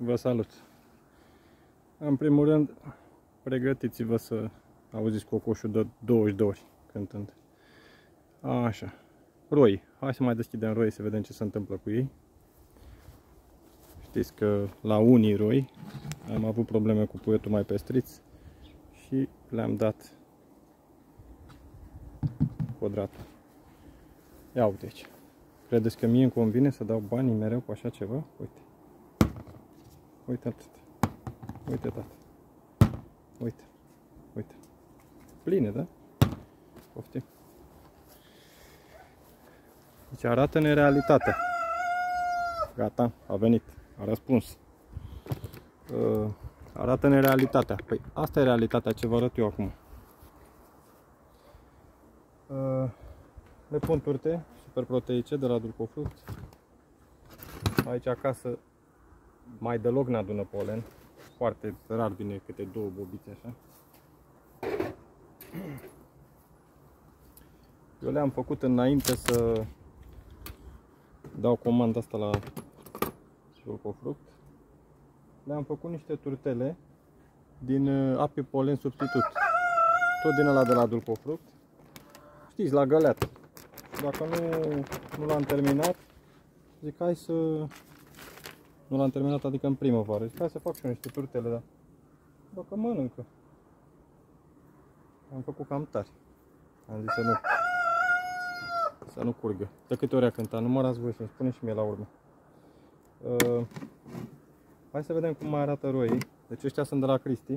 Vă salut! În primul rând, pregătiți-vă să auziți cocoșul de 20 de ori cântând. Așa. Roi. Hai să mai deschidem roi să vedem ce se întâmplă cu ei. Știți că la unii roi am avut probleme cu puietul mai pestriți și le-am dat quadratul. Ia uite aici. Credeți că mie îmi convine să dau banii mereu cu așa ceva? Uite. Uite atât. Uite tată. Uite. Uite. Pline, da? Poftim. Deci arată-ne realitatea. Gata, a venit. A răspuns. Arată-ne realitatea. Păi asta e realitatea ce vă arăt eu acum. Le pun turte super proteice de la Dulcofruct. Aici acasă mai deloc n-adună polen. Foarte rar vine câte două bobițe așa. Eu le-am făcut înainte să dau comanda asta la Dulcofruct. Le-am făcut niște turtele din ape polen substitut. Tot din ăla de la Dulcofruct. Știți, la găleată. Dacă nu l-am terminat, zic hai să... Nu l-am terminat, adică în primăvară. Zic hai să fac și eu niște turtele, dar dacă mănâncă. Am făcut cam tari. Am zis să nu curgă. De câte ori a cântat, numărați voi să-mi spuneți și mie la urmă. Hai să vedem cum mai arată roii. Deci ăștia sunt de la Cristi.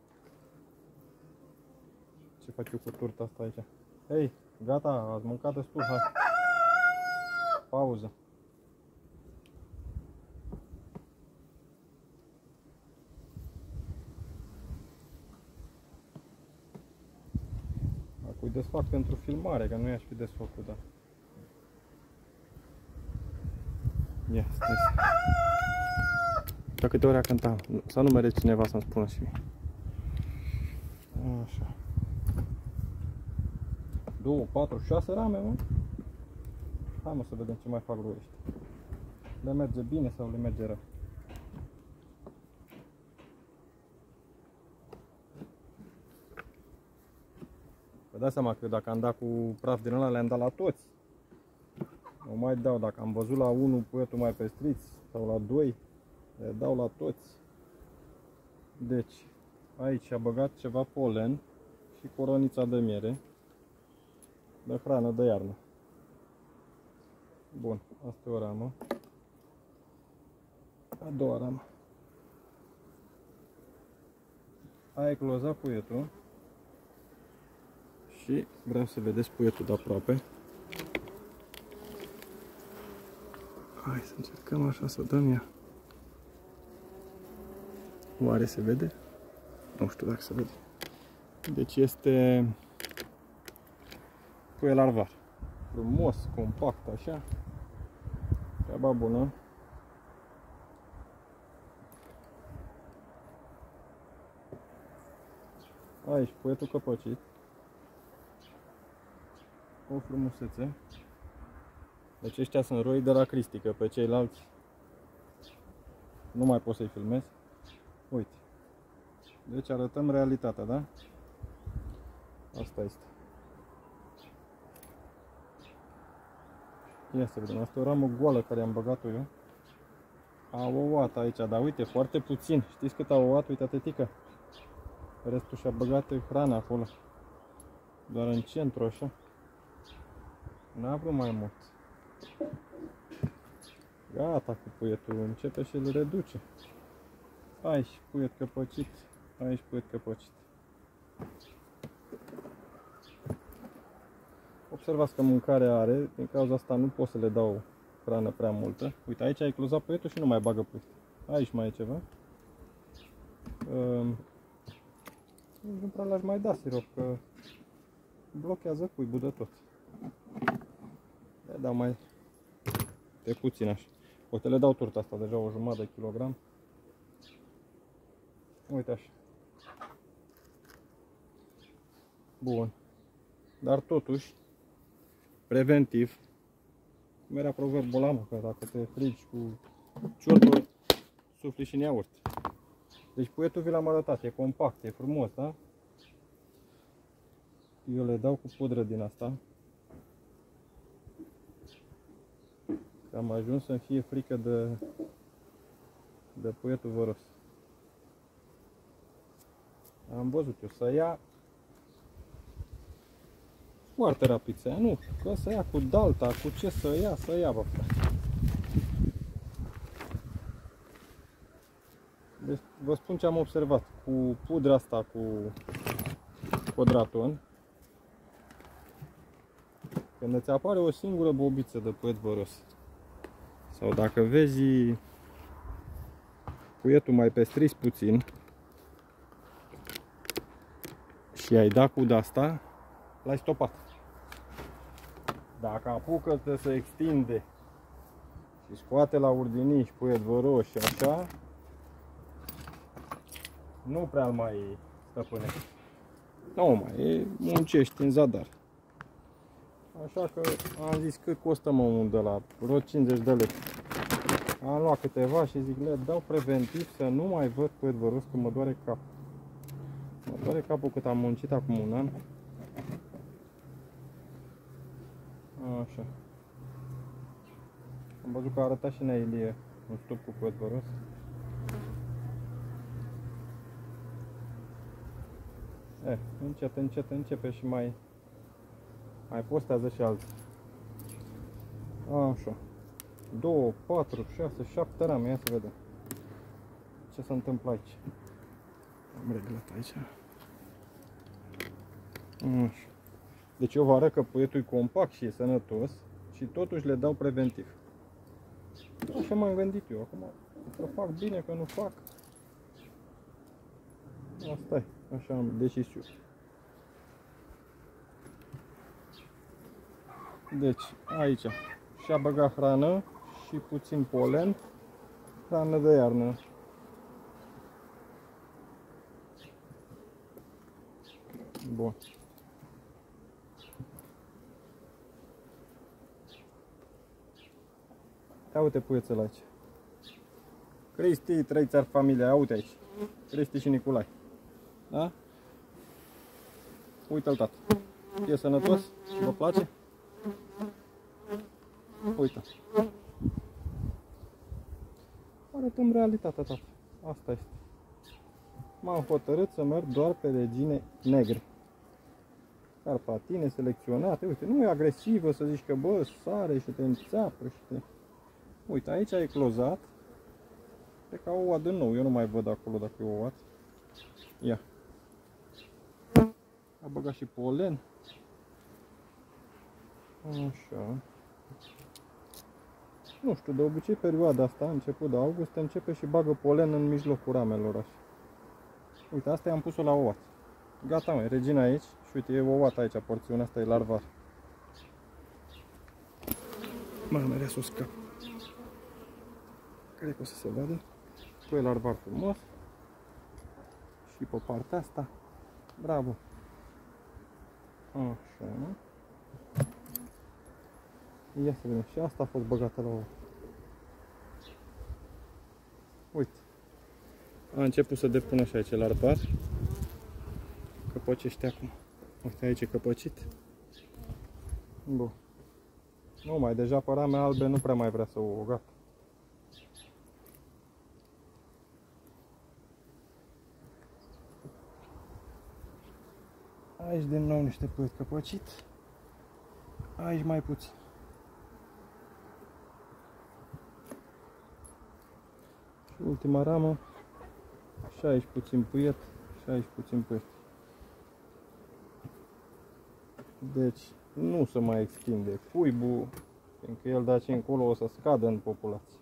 Ce fac eu cu turta asta aici? Hei, gata, ați mâncat destul, hai. Pauză. Acum îi desfac pentru filmare, că nu i-aș fi desfăcut, da. Ia, stai. De câte ori a cântat? Să nu mergeți cineva să-mi spună și mie. Așa. 2, 4, 6 rame, mă? Hai mă să vedem ce mai fac lui ăștia. Le merge bine sau le merge rău? Vă dați seama că dacă am dat cu praf din ăla, le-am dat la toți. Nu mai dau, dacă am văzut la 1 puietul mai pestriți sau la 2, le dau la toți. Deci, aici a băgat ceva polen și coronița de miere. De hrană de iarnă. Bun, asta e o ramă. A doua ramă. A eclozat puietul. Și vreau să vedeți puietul de aproape. Hai să încercăm așa să dăm ea. Oare se vede? Nu știu dacă se vede. Deci este puiel larvar. Frumos, compact, așa. Treaba bună. Aici puietul căpăcit. O frumusețe. Deci ăștia sunt roi de la Cristi, că pe ceilalți nu mai pot să-i filmez. Uite. Deci arătăm realitatea, da? Asta este. Ia să vedem, asta e o ramă goală care am băgat-o eu. A ouat aici, dar uite, foarte puțin. Știți cât a ouat? Uite atâtică. Restul și-a băgat hrana acolo. Doar în centru, așa. N-a vrut mai mult. Gata cu puietul, începe și îl reduce. Aici puiet căpăcit, aici puiet căpăcit. Observați că mâncarea are, din cauza asta nu pot să le dau hrană prea multă. Uite, aici a eclozat puietul și nu mai bagă puiet. Aici mai e ceva. Nu prea l-aș mai da sirop, că blochează cuibul de tot. Le dau mai de puțin așa. Uite, le dau turta asta, deja o jumătate de kilogram. Uite așa. Bun. Dar totuși, preventiv, cum era proverbul ăla, că dacă te frigi cu ciordul, sufli și în iaurt. Deci puietul vi l-am arătat, e compact, e frumos, da? Eu le dau cu pudră din asta. Că am ajuns să-mi fie frică de puietul văros. Am văzut eu să ia foarte rapid să ia, nu, că să ia cu dalta, cu ce să ia, bă, frate. Deci vă spun ce am observat cu pudra asta cu Quadraton. Când îți apare o singură bobiță de puiet văros sau dacă vezi puietul mai pestris puțin și ai dat cu asta, l-ai stopat. Dacă apucă să se extinde și scoate la urdiniș puiet văros și așa, nu prea mai stăpânești. Nu mai muncești în zadar. Așa că am zis cât costă mă unul de la vreo 50 de lei. Am luat câteva și zic le dau preventiv să nu mai văd puiet văros că mă doare capul. Mă doare capul cât am muncit acum un an. Așa. Am văzut că a arătat și Nea Ilie un stup cu puiet văros. Încet, încet începe și mai postează și alții. Așa. 2, 4, 6, 7 rame. Ia să vedem ce se întâmplă aici. Am reglat aici. Așa. Deci eu vă arăt că puietul e compact și e sănătos și totuși le dau preventiv. Așa m-am gândit eu. Acum că fac bine, că nu fac. Asta e. Așa am decis eu. Deci aici și-a băgat hrană și puțin polen, hrană de iarnă. Bun. Ia uite puiețel aici. Cristi, 3 țari familia, uite aici. Cristi și Nicolae. Da? Uite-l, tată. E sănătos? Vă place? Uite. Arătăm realitatea, tată. Asta este. M-am hotărât să merg doar pe regine negre. Carpatine selecționate. Uite, nu e agresivă să zici că bă, sare și te înțeapă și te... Uite, aici e clozat. E ca ouă de nou. Eu nu mai văd acolo dacă e ouă. Ia. A băgat și polen. Așa. Nu știu, de obicei perioada asta, început de august, începe și bagă polen în mijlocul ramelor așa. Uite, asta i-am pus-o la ouat. Gata, măi, regina aici și uite, e ouat aici, porțiunea asta e larvar. Mamă, ia să o scap. Cred că o să se vadă. Cu larvar frumos. Și pe partea asta. Bravo. Așa. Ia să vedem. Și asta a fost băgată la ouă. Uite. A început să depună și aici larvar. Căpăcește acum. Uite, aici e căpăcit. Bun. Nu mai, deja pe rame albe nu prea mai vrea să o gata. Aici din nou niște puiet căpăcit. Aici mai puțin. Și ultima ramă. Și aici puțin puiet. Și aici puțin puiet. Deci nu se mai extinde cuibul, fiindcă el de aici încolo o să scadă în populație.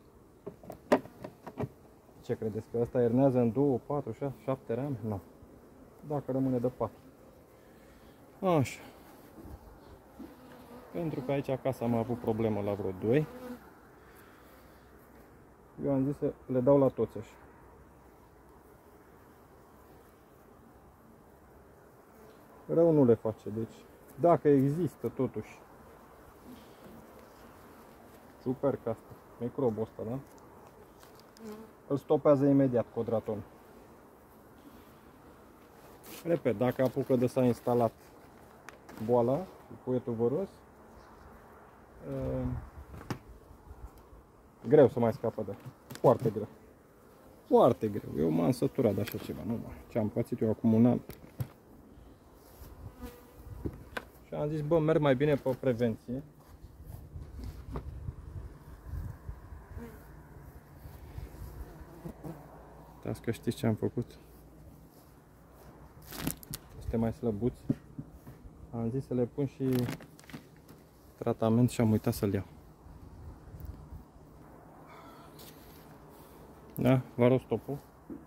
Ce credeți? Că ăsta ernează în 2, 4, 6, 7 rame? Nu. Dacă rămâne de 4. Așa. Pentru că aici acasă am avut problemă la vreo 2. Eu am zis să le dau la toți așa. Rău nu le face, deci dacă există totuși ciuperca asta, microbul ăsta, da? îl stopează imediat quadratonul. Repet, dacă apucă de s-a instalat boala, puietul văros, greu să mai scapă de. Foarte greu. Foarte greu. Eu m-am săturat de așa ceva. Nu, ce am pățit eu acum un an. Și am zis, bă, merg mai bine pe prevenție. Uitați că știți ce am făcut. Este mai slăbuți. Am zis să le pun și tratament și am uitat să-l iau. Da, varostopul.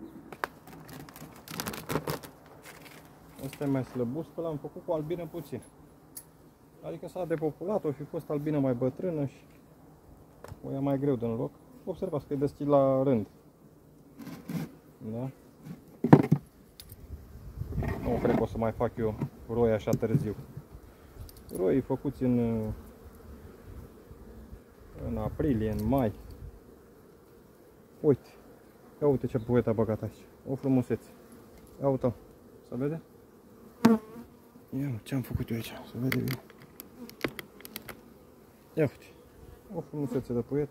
Ăsta e mai slăbuț, că l-am făcut cu albină puțin. Adică s-a depopulat, o fi fost albină mai bătrână și o ia mai greu din loc. Observați că e deschid la rând. Da? Nu cred că o să mai fac eu roi așa târziu. Roi făcuți în aprilie, în mai. Uite. Ia uite ce puiet a băgat aici. O frumusețe. Ia uite. Se vede? Ia ce am făcut eu aici. Se vede bine. Ia uite. O frumusețe de puiet.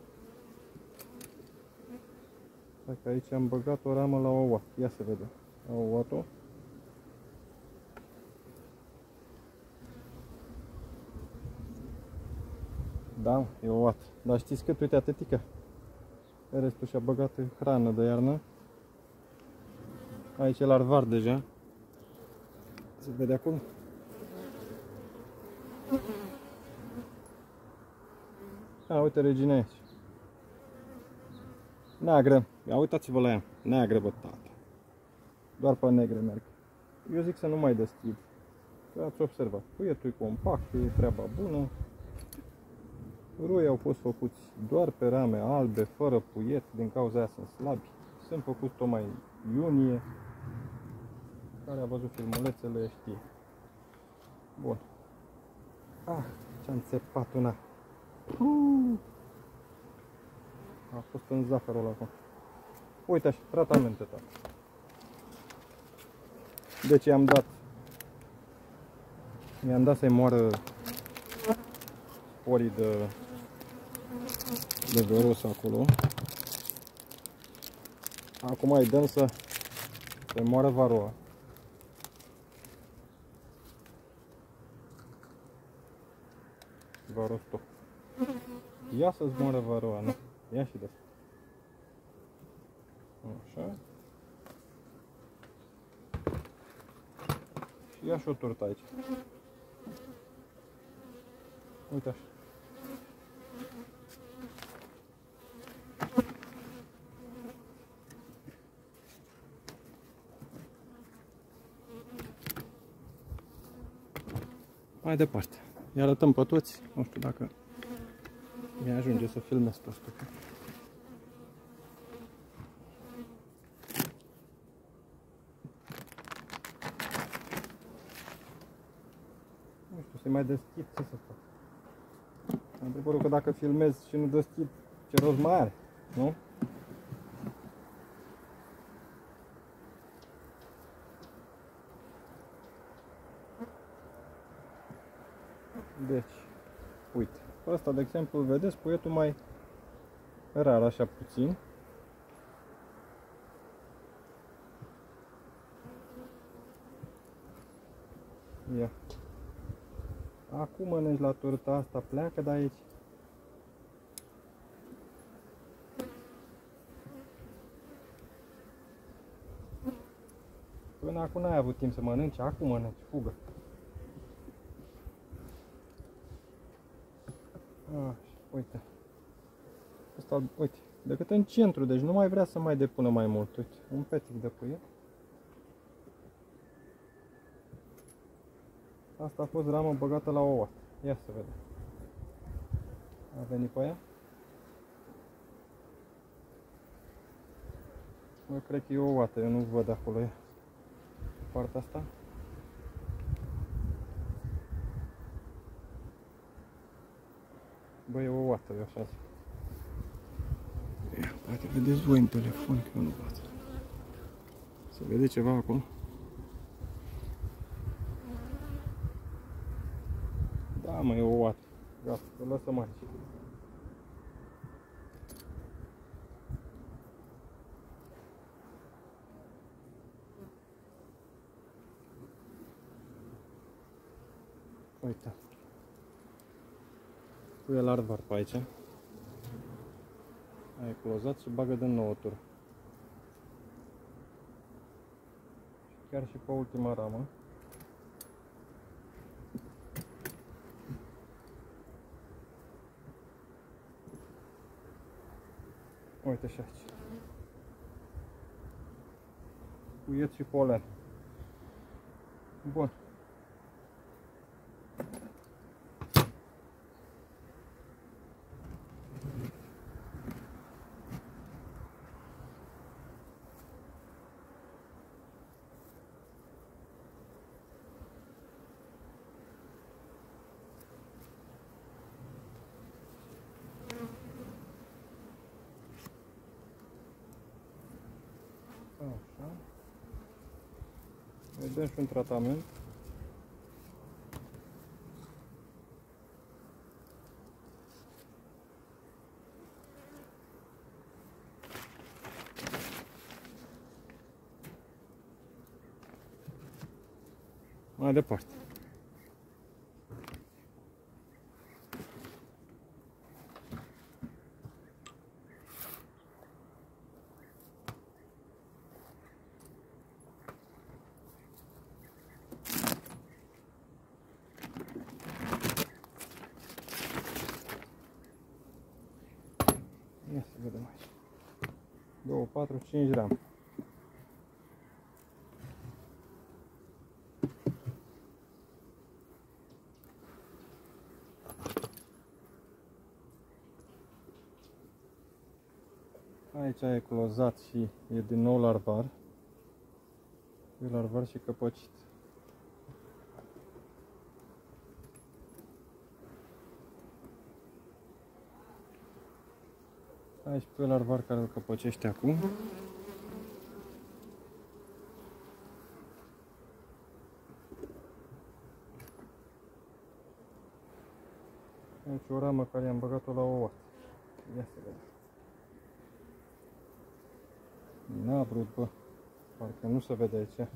Dacă aici am băgat o ramă la ouă. Ia se vede. Au ouat-o. Da, e ouat. Dar știți cât? Uite atâtică. Restul și-a băgat hrană de iarnă. Aici e larvar deja. Se vede acolo? A, uite regina aici. Neagră. Ia uitați-vă la ea. Neagră, bă, tată. Doar pe negre merg. Eu zic să nu mai deschid. Că ați observat. Puietul e compact, e treaba bună. Roi au fost făcuți doar pe rame albe, fără puiet, din cauza aia sunt slabi. Sunt făcuți tocmai în iunie. Care a văzut filmulețele știe. Bun. Ah, ce-am țepat una. A fost în zahărul acum. Uite așa, tratamente tale. Deci i-am dat să-i moară sporii de văros acolo. Acum îi dăm să moară varoa. Varostop. Ia să-ți moară varoa, nu? Ia și de asta. Așa. Și ia și o turtă aici. Uite așa. Mai departe. Îi arătăm pe toți. Nu știu dacă mi-ajunge să filmez pe asta. Nu știu, să-i mai deschid, ce să fac? Adevărul că dacă filmez și nu deschid, ce rost mai are, nu? Deci, uite, ăsta de exemplu, vedeți, puietul mai rar, așa puțin. Ia. Acum mănânci la turta asta, pleacă de aici. Până acum n-ai avut timp să mănânci, acum mănânci, fugă. Așa, uite. Asta, uite, decât în centru, deci nu mai vrea să mai depună mai mult. Uite, un petic de puiet. Asta a fost ramă băgată la ouă. Ia să vedem. A venit pe ea? Eu cred că e o oată, eu nu văd acolo ea. Partea asta. Bă, e o oată, eu așa zic. Poate vedeți voi în telefon, că eu nu văd. Se vede ceva acolo? Da, mă, e o oată. Gata, o lăsăm aici. Uite. Pui el arvar pe aici. Ai clozat și bagă de nouă tură. Chiar și pe ultima ramă. Uite și aici. Puieți și polen. Bun. Așa. Îi dăm și un tratament. Mai departe. Ia să vedem aici. 2, 4, 5 rame. Aici e clozat și e din nou larvar. E larvar și căpăcit. Aici pe larvar care îl căpăcește acum. Aici o ramă care i-am băgat-o la o oată. Ia să vedem. N-a vrut, bă. Parcă nu se vede aici.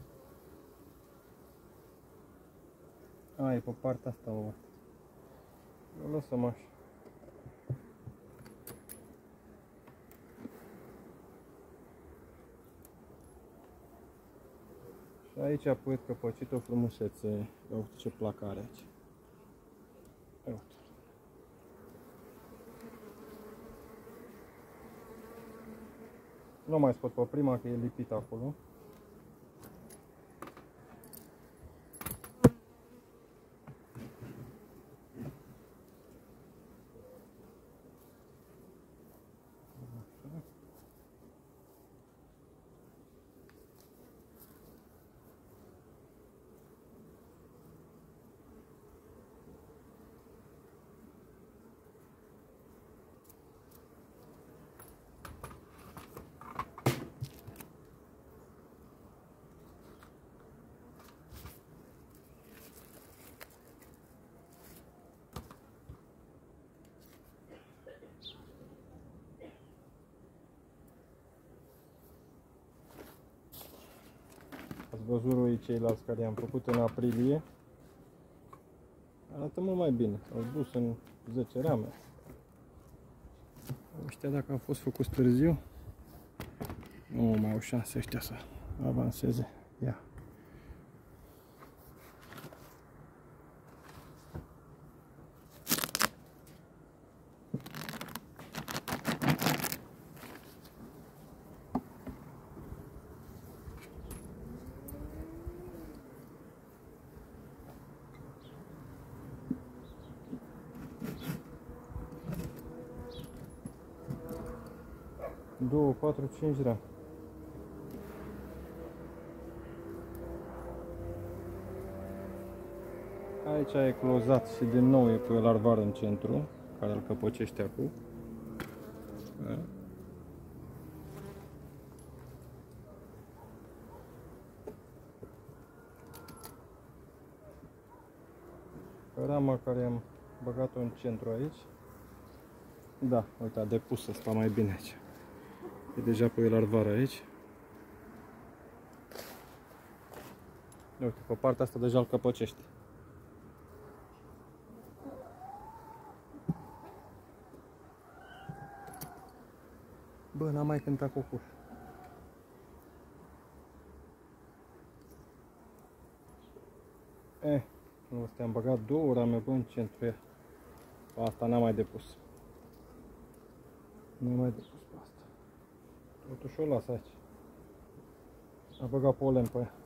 A, e pe partea asta o oată. O lăsăm așa. Și aici a pus căpăcit o frumusețe. Ia uite ce placă are aici. Ia uite. Nu mai scot pe prima că e lipit acolo. Ați văzut voi ceilalți care i-am făcut în aprilie. Arată mult mai bine. Au dus în 10 rame. Ăștia dacă au fost făcuți târziu, nu mai au șanse ăștia să avanseze. Ia. Două, 4, 5 rame. Aici e clozat și din nou e cu larvar în centru, care îl căpăcește acum. rama care am băgat-o în centru aici. Da, uite, a depus asta mai bine aici. E deja pe larvară aici. Uite, pe partea asta deja îl căpăcește. Bă, n-am mai cântat cocuș. Nu, am băgat 2 rame, bă, în centru ea. Asta n-am mai depus. Nu mai depus pe asta. Totuși o las aici. A băgat polen pe ea.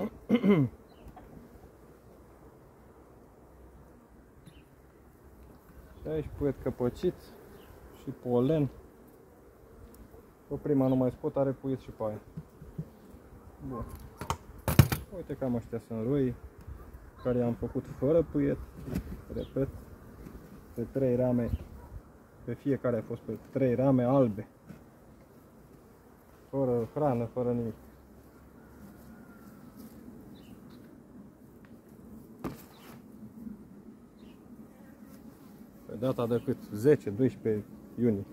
Și aici puiet căpăcit și polen. Pe prima nu mai scot, are puiet și pe aia. Bun. Uite cam ăștia sunt roi care i-am făcut fără puiet. Repet, pe 3 rame, pe fiecare a fost pe 3 rame albe. Fără hrană, fără nimic. Pe data de cât? 10-12 iunie.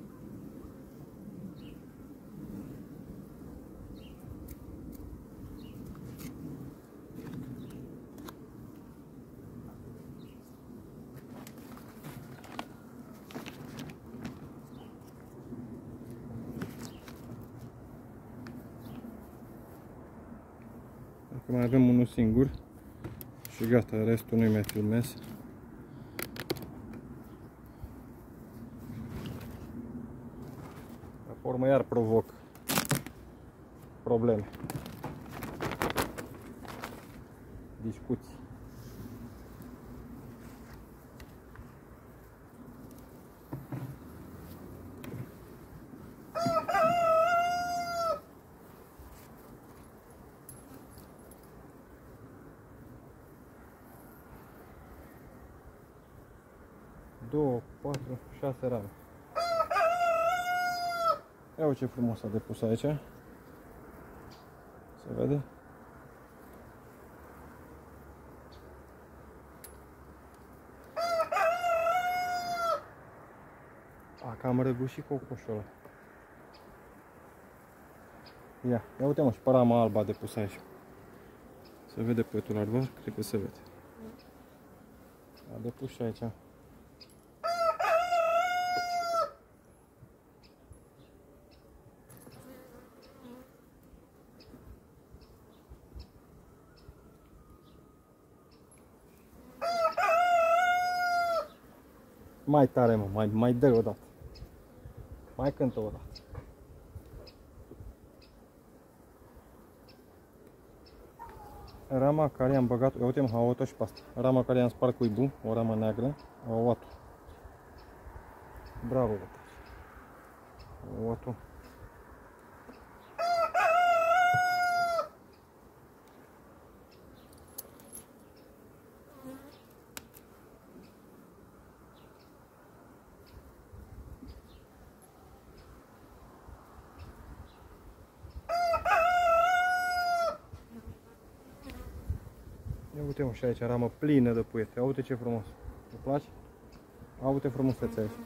Acum mai avem unul singur și gata, restul nu-i mai filmez. La urmă iar provoc probleme, discuții. Două, 4, 6 rame. Ia ce frumos a depus aici. Se vede? Cam răgușit cocoșul ăla. Ia uite mă, și pe rama albă a depus aici. Se vede puietul larvar? Cred că se vede. A depus și aici. Mai tare, mă, mai dă o dată. Mai cântă o dată. Rama care am băgat, uite mă, au și pe asta. Rama care am spart cuibul, o ramă neagră, au luat-o. Bravo, bă. Au luat-o. Ia uite mă, și aici ramă plină de puiete. Ia uite ce frumos. Îți place? Ia uite frumusețea aici.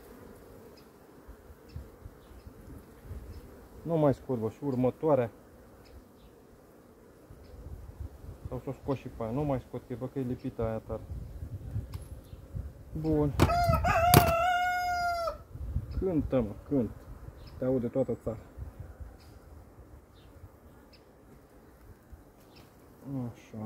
Nu mai scot, bă, și următoarea. Sau să o scot și pe aia. Nu mai scot, că bă, că e lipită aia tare. Bun. Cântă, mă, cânt. Te aude toată țara. Așa.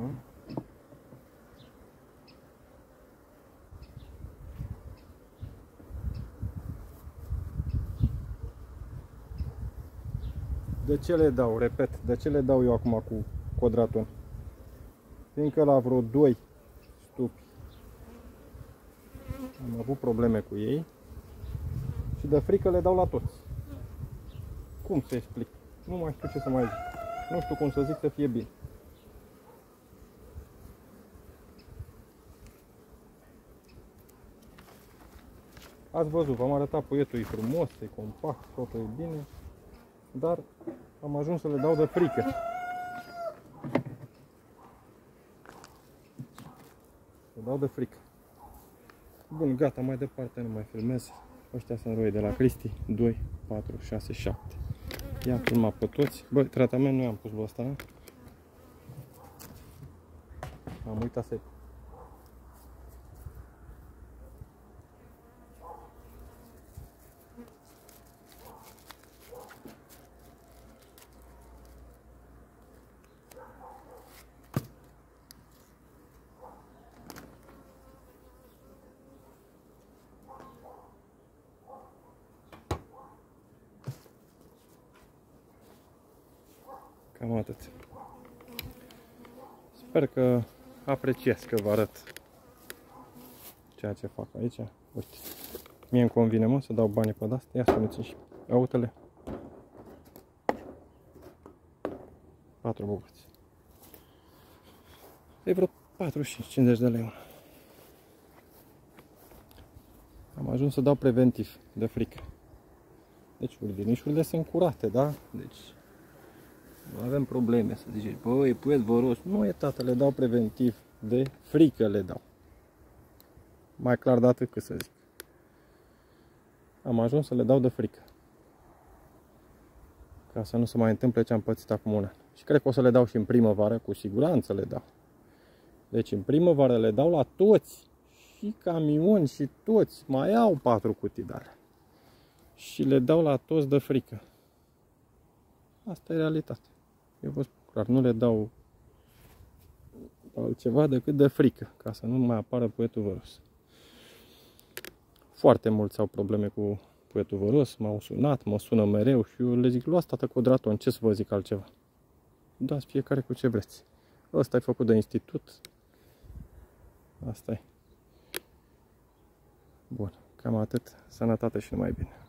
De ce le dau? Repet, de ce le dau eu acum cu quadraton? Fiindcă la vreo 2 stupi am avut probleme cu ei și de frică le dau la toți. Cum să explic? Nu mai știu ce să mai zic. Nu știu cum să zic să fie bine. Ați văzut, v-am arătat puietul, e frumos, e compact, totul e bine, dar am ajuns să le dau de frică. Le dau de frică. Bun, gata, mai departe nu mai filmez. Ăștia sunt roi de la Cristi. 2, 4, 6, 7. I-am filmat pe toți. Bă, tratament nu i-am pus lui ăsta. Am uitat să-i... Cam atât. Sper că apreciez, că vă arăt ceea ce fac aici. Uite, mie îmi convine, mă, să dau banii pe de-astea. Ia spuneți și autele. 4 bucăți. E vreo 45-50 de lei. Am ajuns să dau preventiv de frică. Deci urdinișurile sunt curate, da? Deci nu avem probleme să ziceți, băi, puiet voros. Nu e, tată, le dau preventiv de frică le dau. Mai clar de atât cât să zic. Am ajuns să le dau de frică. Ca să nu se mai întâmple ce am pățit acum un an. Și cred că o să le dau și în primăvară, cu siguranță le dau. Deci în primăvară le dau la toți. Și camioni și toți. Mai au 4 cutii de alea. Și le dau la toți de frică. Asta e realitatea. Eu vă spun clar, nu le dau altceva decât de frică, ca să nu mai apară puietul văros. Foarte mulți au probleme cu puietul văros, m-au sunat, mă sună mereu și eu le zic, luați, tată, cu draton, ce să vă zic altceva? Dați fiecare cu ce vreți. Ăsta e făcut de institut. Asta e. Bun, cam atât. Sănătate și numai bine.